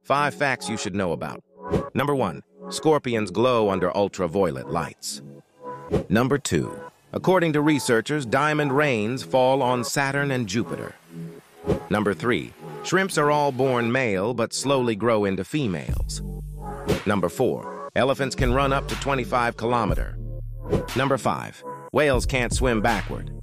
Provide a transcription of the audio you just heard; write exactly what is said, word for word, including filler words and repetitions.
Five facts you should know about. Number one, scorpions glow under ultraviolet lights. Number two, according to researchers, diamond rains fall on Saturn and Jupiter. Number three, shrimps are all born male but slowly grow into females. Number four, elephants can run up to twenty-five kilometers. Number five, whales can't swim backward.